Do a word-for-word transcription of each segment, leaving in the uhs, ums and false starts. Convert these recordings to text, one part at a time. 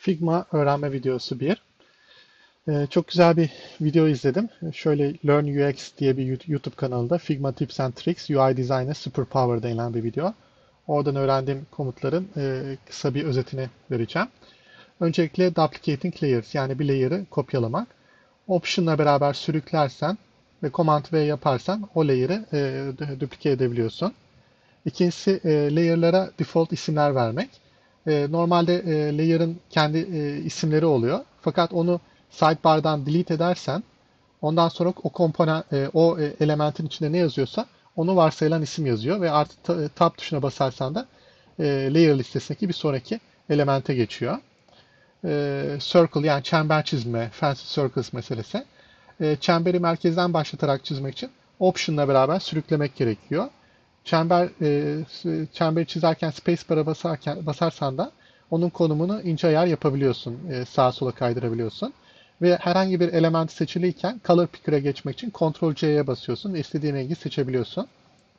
Figma öğrenme videosu bir. Ee, çok güzel bir video izledim. Şöyle Learn U X diye bir YouTube kanalında Figma Tips and Tricks U I Design'a Superpower denilen bir video. Oradan öğrendiğim komutların e, kısa bir özetini vereceğim. Öncelikle duplicating layers, yani bir layer'ı kopyalamak. Option'la beraber sürüklersen ve Command V yaparsan o layer'ı e, duplike edebiliyorsun. İkincisi, e, layer'lara default isimler vermek. E, normalde e, layer'ın kendi e, isimleri oluyor. Fakat onu sidebar'dan delete edersen ondan sonra o komponent, e, o e, elementin içinde ne yazıyorsa onu varsayılan isim yazıyor ve artık ta- tab tuşuna basarsan da e, layer listesindeki bir sonraki elemente geçiyor. E, circle, yani çember çizme, fancy circles meselesi. E, çemberi merkezden başlatarak çizmek için option'la beraber sürüklemek gerekiyor. Çember e, çemberi çizerken spacebar'a basarken basarsan da onun konumunu ince ayar yapabiliyorsun. E, sağa sola kaydırabiliyorsun. Ve herhangi bir element seçiliyken Color Picker'a geçmek için Ctrl C'ye basıyorsun ve istediğin rengi seçebiliyorsun.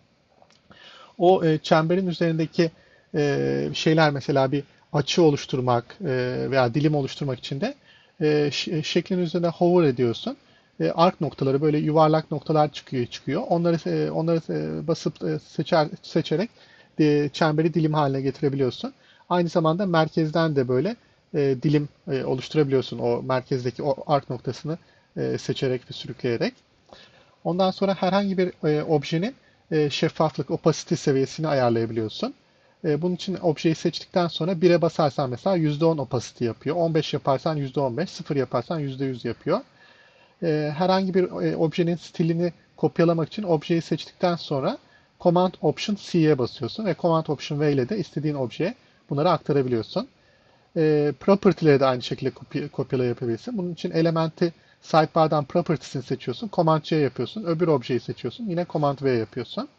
O e, çemberin üzerindeki e, şeyler, mesela bir açı oluşturmak e, veya dilim oluşturmak için de e, şeklin üzerine hover ediyorsun. E, arc noktaları, böyle yuvarlak noktalar çıkıyor çıkıyor. Onları e, onları e, basıp e, seçer seçerek e, çemberi dilim haline getirebiliyorsun. Aynı zamanda merkezden de böyle e, dilim e, oluşturabiliyorsun. O merkezdeki o arc noktasını e, seçerek ve sürükleyerek. Ondan sonra herhangi bir e, objenin e, şeffaflık, opacity seviyesini ayarlayabiliyorsun. E, bunun için objeyi seçtikten sonra bire basarsan mesela yüzde on opacity yapıyor. on beş yaparsan yüzde on beş, sıfır yaparsan yüzde yüz yapıyor. E, herhangi bir e, objenin stilini kopyalamak için objeyi seçtikten sonra Command Option C'ye basıyorsun ve Command Option V ile de istediğin objeye bunları aktarabiliyorsun. E, property'leri de aynı şekilde kopya, kopyala yapabilirsin. Bunun için elementi sidebar'dan properties'ini seçiyorsun. Command C yapıyorsun. Öbür objeyi seçiyorsun. Yine Command V yapıyorsun.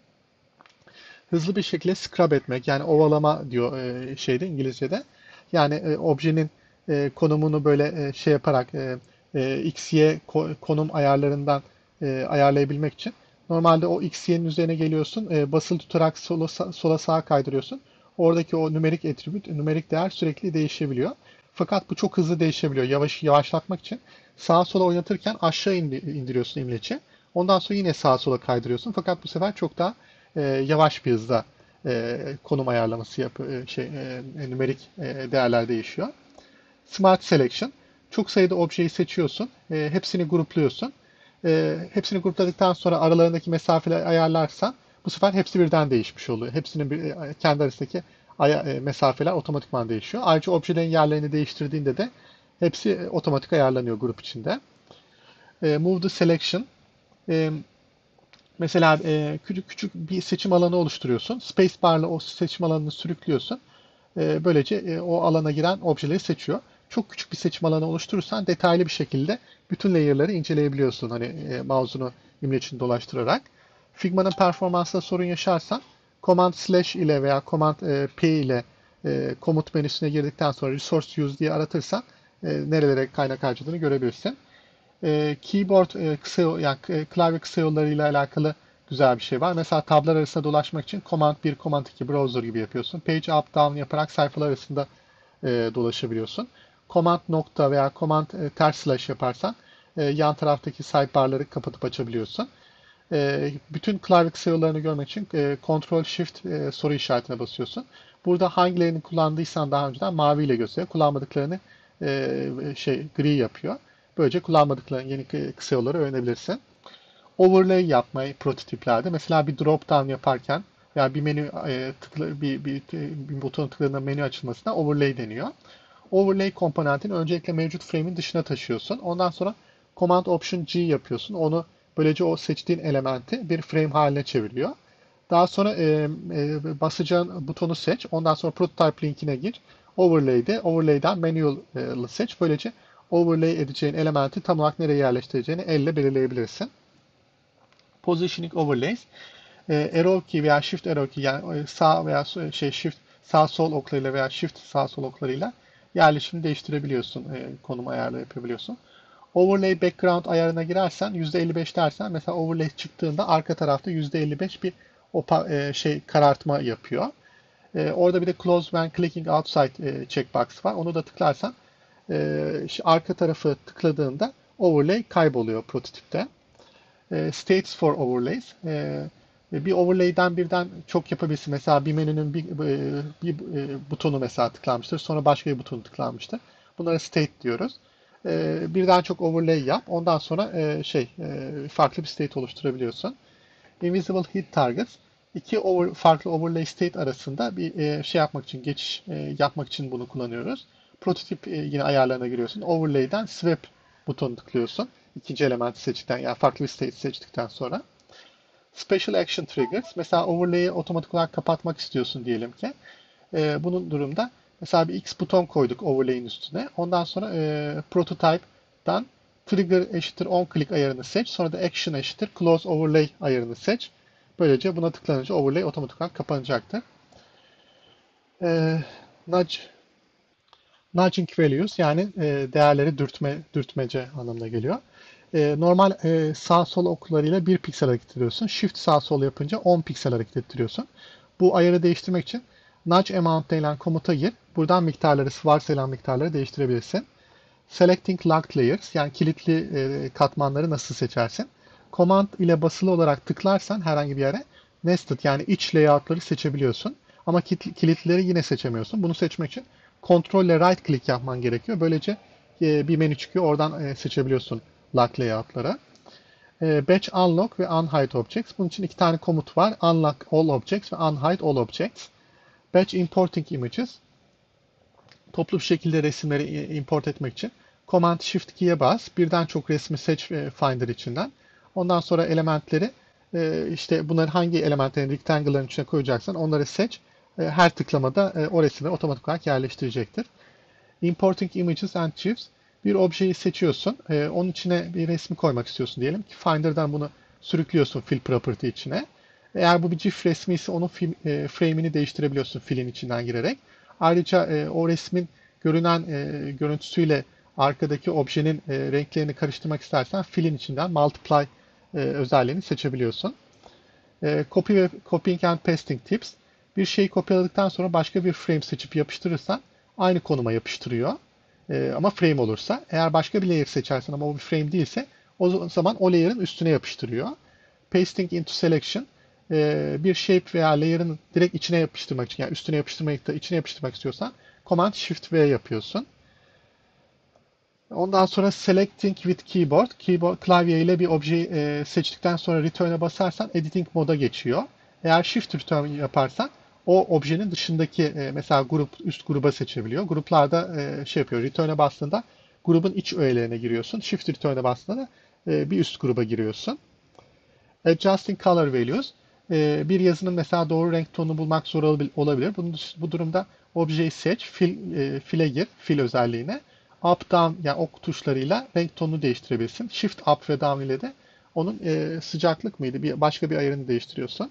Hızlı bir şekilde scrub etmek, yani ovalama diyor e, şeyde, İngilizce'de. Yani e, objenin e, konumunu böyle e, şey yaparak e, e, X, Y ko- konum ayarlarından e, ayarlayabilmek için normalde o X, Y'nin üzerine geliyorsun, e, basılı tutarak sola, sola sağa kaydırıyorsun. Oradaki o numerik attribute, numerik değer sürekli değişebiliyor. Fakat bu çok hızlı değişebiliyor. Yavaş yavaşlatmak için sağa sola oynatırken aşağı indi- indiriyorsun imleci. Ondan sonra yine sağa sola kaydırıyorsun. Fakat bu sefer çok daha e, yavaş bir hızda e, konum ayarlaması yapıyor, şey e, nümerik e, değerler değişiyor. Smart Selection. Çok sayıda objeyi seçiyorsun. E, hepsini grupluyorsun. E, hepsini grupladıktan sonra aralarındaki mesafeleri ayarlarsan bu sefer hepsi birden değişmiş oluyor. Hepsinin bir, e, kendi arasındaki aya, e, mesafeler otomatikman değişiyor. Ayrıca objelerin yerlerini değiştirdiğinde de hepsi e, otomatik ayarlanıyor grup içinde. E, Move the Selection. E, Mesela e, küçük küçük bir seçim alanı oluşturuyorsun. Spacebar'la o seçim alanını sürüklüyorsun. E, böylece e, o alana giren objeleri seçiyor. Çok küçük bir seçim alanı oluşturursan detaylı bir şekilde bütün layer'ları inceleyebiliyorsun. Hani e, mouse'unu imlecini dolaştırarak. Figma'nın performansında sorun yaşarsan Command Slash ile veya Command e, P ile e, komut menüsüne girdikten sonra Resource Use diye aratırsan e, nerelere kaynak harcadığını görebilirsin. E, keyboard e, kısa yani e, klavye kısa yollarıyla alakalı güzel bir şey var. Mesela tablar arasında dolaşmak için Command bir, Command iki browser gibi yapıyorsun. Page up down yaparak sayfalar arasında e, dolaşabiliyorsun. Command nokta veya Command e, ters slash yaparsan e, yan taraftaki sidebar'ları kapatıp açabiliyorsun. E, bütün klavye kısa yollarını görmek için e, Ctrl Shift e, soru işaretine basıyorsun. Burada hangilerini kullandıysan daha önceden maviyle gösteriyor. Kullanmadıklarını e, şey gri yapıyor. Böylece kullanmadıkların yeni kısa yolları öğrenebilirsin. Overlay yapmayı prototiplerde, mesela bir drop down yaparken veya bir menü e, tıkla, bir, bir, bir butona tıkladığında menü açılmasına overlay deniyor. Overlay komponentini öncelikle mevcut frame'in dışına taşıyorsun. Ondan sonra Command Option G yapıyorsun. Onu, böylece o seçtiğin elementi bir frame haline çeviriyor. Daha sonra e, e, basacağın butonu seç. Ondan sonra prototype linkine gir. Overlay'de overlay'den manual'ı seç. Böylece overlay edeceğin elementi tam olarak nereye yerleştireceğini elle belirleyebilirsin. Positioning overlays. E, arrow key veya shift arrow key, yani e, sağ veya şey shift sağ sol oklarıyla veya shift sağ sol oklarıyla yerleşimi değiştirebiliyorsun. E, konum ayarlı yapabiliyorsun. Overlay background ayarına girersen yüzde elli beş dersen, mesela overlay çıktığında arka tarafta yüzde elli beş bir opa, e, şey karartma yapıyor. E, orada bir de Close when clicking outside e, checkbox var. Onu da tıklarsan e, işte arka tarafı tıkladığında overlay kayboluyor prototipte. E, states for overlays. E, bir overlay'den birden çok yapabilirsin. Mesela bir menünün bir, e, bir e, butonu mesela tıklanmıştır. Sonra başka bir butonu tıklanmıştır. Bunlara state diyoruz. E, birden çok overlay yap. Ondan sonra e, şey e, farklı bir state oluşturabiliyorsun. Invisible hit targets. İki over, farklı overlay state arasında bir e, şey yapmak için, geçiş e, yapmak için bunu kullanıyoruz. Prototip e, yine ayarlarına giriyorsun. Overlay'den swap butonu tıklıyorsun. İkinci elementi seçtikten, yani farklı bir state seçtikten sonra. Special action triggers. Mesela overlay'i otomatik olarak kapatmak istiyorsun diyelim ki. E, bunun durumda mesela bir X buton koyduk overlay'in üstüne. Ondan sonra e, prototype'dan trigger eşittir on click ayarını seç. Sonra da action eşittir close overlay ayarını seç. Böylece buna tıklanınca overlay otomatik olarak kapanacaktır. E, nudge, nudging values yani e, değerleri dürtme, dürtmece anlamına geliyor. E, normal e, sağ sol oklarıyla bir piksel hareket ediyorsun. Shift sağ sol yapınca on piksel hareket ettiriyorsun. Bu ayarı değiştirmek için nudge amount denilen komuta gir. Buradan miktarları, varsayılan miktarları değiştirebilirsin. Selecting locked layers yani kilitli e, katmanları nasıl seçersin? Command ile basılı olarak tıklarsan herhangi bir yere nested yani iç layoutları seçebiliyorsun. Ama kilitlileri yine seçemiyorsun. Bunu seçmek için Ctrl ile right click yapman gerekiyor. Böylece e, bir menü çıkıyor. Oradan e, seçebiliyorsun lock layoutları. E, batch unlock ve unhide objects. Bunun için iki tane komut var. Unlock all objects ve unhide all objects. Batch importing images. Toplu bir şekilde resimleri import etmek için Command Shift key'e bas. Birden çok resmi seç Finder içinden. Ondan sonra elementleri işte bunları hangi elementlerin rectangle'ların içine koyacaksan onları seç. Her tıklamada o resimleri otomatik olarak yerleştirecektir. Importing Images and GIFs. Bir objeyi seçiyorsun. Onun içine bir resmi koymak istiyorsun diyelim ki Finder'dan bunu sürüklüyorsun Fill Property içine. Eğer bu bir GIF resmi ise onun frame'ini değiştirebiliyorsun filin içinden girerek. Ayrıca e, o resmin görünen e, görüntüsüyle arkadaki objenin e, renklerini karıştırmak istersen filin içinden multiply e, özelliğini seçebiliyorsun. E, copy ve copying and pasting tips. Bir şeyi kopyaladıktan sonra başka bir frame seçip yapıştırırsan aynı konuma yapıştırıyor. E, ama frame olursa. Eğer başka bir layer seçersen ama o bir frame değilse o zaman o layer'ın üstüne yapıştırıyor. Pasting into selection. Bir shape veya layer'ın direkt içine yapıştırmak için, yani üstüne yapıştırmayıp da içine yapıştırmak istiyorsan Command Shift V yapıyorsun. Ondan sonra Selecting with Keyboard. Keyboard klavye ile bir objeyi e, seçtikten sonra Return'e basarsan Editing moda geçiyor. Eğer Shift Return yaparsan o objenin dışındaki e, mesela grup üst gruba seçebiliyor. Gruplarda e, şey yapıyor. Return'e bastığında grubun iç öğelerine giriyorsun. Shift Return'e bastığında da e, bir üst gruba giriyorsun. Adjusting Color Values. Bir yazının mesela doğru renk tonunu bulmak zor olabilir. Bunun, bu durumda objeyi seç, fil, e, file gir, fil özelliğine. Up, down yani ok tuşlarıyla renk tonunu değiştirebilirsin. Shift up ve down ile de onun e, sıcaklık mıydı? Bir, başka bir ayarını değiştiriyorsun.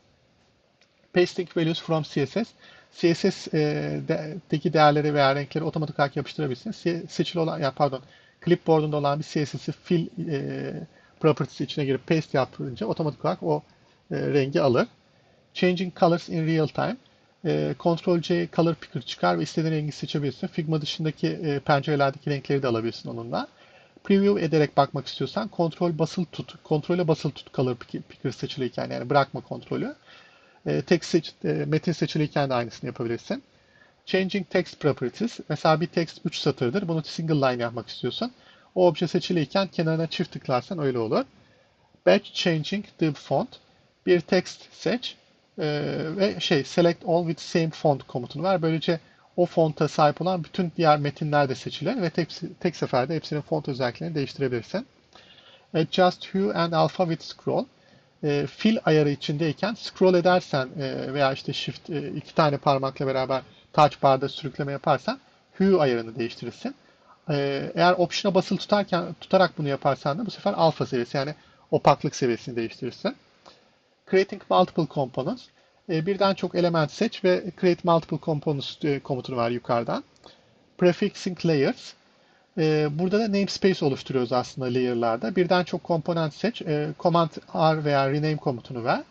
Pasting Values from C S S. C S S'deki değerleri veya renkleri otomatik olarak yapıştırabilirsin. Seçili olan, ya pardon, clipboard'unda olan bir C S S'i fil e, properties içine girip paste yaptırınca otomatik olarak o e, rengi alır. Changing colors in real time. E, Ctrl C Color Picker çıkar ve istediğin rengi seçebilirsin. Figma dışındaki e, pencerelerdeki renkleri de alabilirsin onunla. Preview ederek bakmak istiyorsan kontrol basılı tut. Kontrole basılı tut Color Picker seçiliyken, yani bırakma kontrolü. E, text seç, e, metin seçiliyken de aynısını yapabilirsin. Changing text properties. Mesela bir text üç satırdır. Bunu single line yapmak istiyorsun. O obje seçiliyken kenarına çift tıklarsan öyle olur. Batch changing the font. Bir text seç e, ve şey select all with same font komutunu ver. Böylece o fonta sahip olan bütün diğer metinler de seçilir ve tek, tek seferde hepsinin font özelliklerini değiştirebilirsin. Adjust hue and alpha with scroll. E, fill ayarı içindeyken scroll edersen e, veya işte shift e, iki tane parmakla beraber touch bar'da sürükleme yaparsan hue ayarını değiştirirsin. E, eğer option'a basılı tutarken tutarak bunu yaparsan da bu sefer alfa seviyesi yani opaklık seviyesini değiştirirsin. Creating multiple components. E, birden çok element seç ve create multiple components e, komutunu ver yukarıdan. Prefixing layers. E, burada da namespace oluşturuyoruz aslında layer'larda. Birden çok komponent seç. E, Command R veya rename komutunu ver.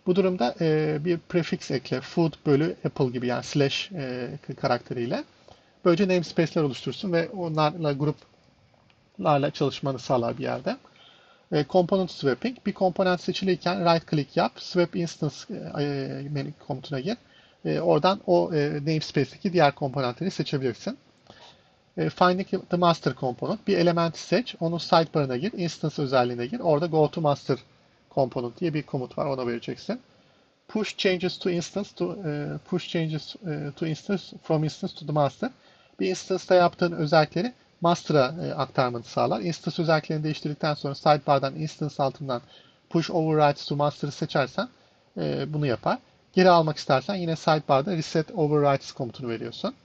Bu durumda e, bir prefix ekle. Food bölü Apple gibi, yani slash e, karakteriyle. Böylece namespace'ler oluşturursun ve onlarla gruplarla çalışmanı sağlar bir yerde. E, component swapping. Bir komponent seçiliyken right click yap. Swap instance e, menü komutuna gir. E, oradan o e, namespace'deki diğer komponentleri seçebilirsin. E, finding the master component. Bir elementi seç. Onun sidebar'ına gir. Instance özelliğine gir. Orada go to master component diye bir komut var. Ona vereceksin. Push changes to instance to uh, push changes uh, to instance from instance to the master. Bir instance'ta yaptığın özellikleri master'a e, aktarmanı sağlar. Instance özelliklerini değiştirdikten sonra sidebar'dan instance altından push overrides to master'ı seçersen e, bunu yapar. Geri almak istersen yine sidebar'da reset overrides komutunu veriyorsun.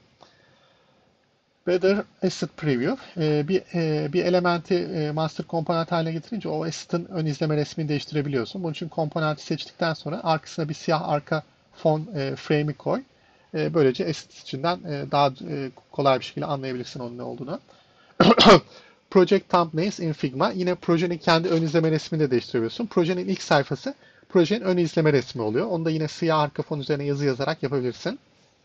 Weather Asset Preview. E, bir, e, bir elementi e, master komponent haline getirince o asset'ın ön izleme resmini değiştirebiliyorsun. Bunun için komponenti seçtikten sonra arkasına bir siyah arka fon e, frame'i koy. E, böylece asset içinden e, daha e, kolay bir şekilde anlayabilirsin onun ne olduğunu. Project Thumbnails in Figma. Yine projenin kendi ön izleme resmini de değiştirebiliyorsun. Projenin ilk sayfası projenin ön izleme resmi oluyor. Onu da yine siyah arka fon üzerine yazı yazarak yapabilirsin.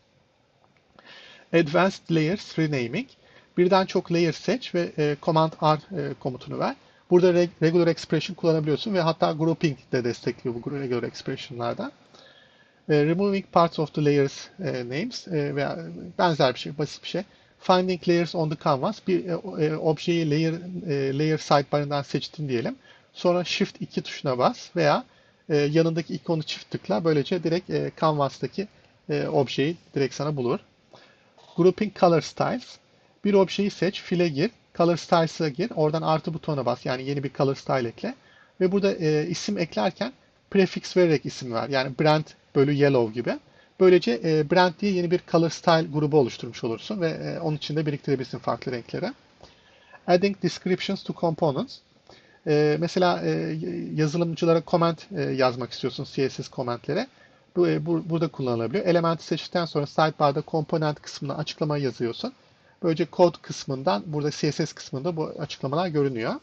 Advanced Layers Renaming. Birden çok layer seç ve e, Command R e, komutunu ver. Burada reg regular expression kullanabiliyorsun ve hatta grouping de destekliyor bu regular expression'larda. E, removing parts of the layers e, names e, veya benzer bir şey, basit bir şey. Finding layers on the canvas. Bir e, e, objeyi layer e, layer sidebar'ından seçtin diyelim. Sonra Shift iki tuşuna bas veya e, yanındaki ikonu çift tıkla. Böylece direkt e, canvas'taki e, objeyi direkt sana bulur. Grouping Color Styles. Bir objeyi seç, file gir, Color Styles'a gir, oradan artı butonuna bas. Yani yeni bir Color Style ekle. Ve burada e, isim eklerken prefix vererek isim ver. Yani brand bölü yellow gibi. Böylece e, brand diye yeni bir Color Style grubu oluşturmuş olursun ve e, onun içinde biriktirebilirsin farklı renkleri. Adding Descriptions to Components. E, mesela e, yazılımcılara comment e, yazmak istiyorsun, C S S comment'lere. Bu, e, bu burada kullanılabiliyor. Elementi seçtikten sonra sidebar'da komponent kısmına açıklama yazıyorsun. Böylece kod kısmından, burada C S S kısmında bu açıklamalar görünüyor.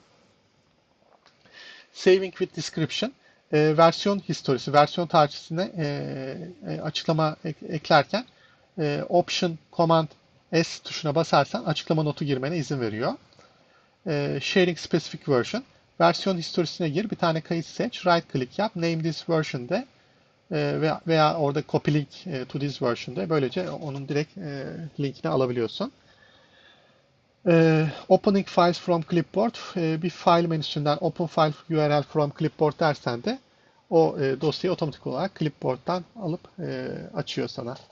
Saving with description. E, versiyon historisi, versiyon tarihçesine e, e, açıklama ek, eklerken e, Option Command S tuşuna basarsan açıklama notu girmene izin veriyor. E, sharing specific version. Versiyon historisine gir, bir tane kayıt seç, right click yap, name this version de veya, veya orada copy link to this version'da böylece onun direkt e, linkini alabiliyorsun. E, opening files from clipboard. E, bir file menüsünden open file U R L from clipboard dersen de o e, dosyayı otomatik olarak clipboard'dan alıp e, açıyor sana.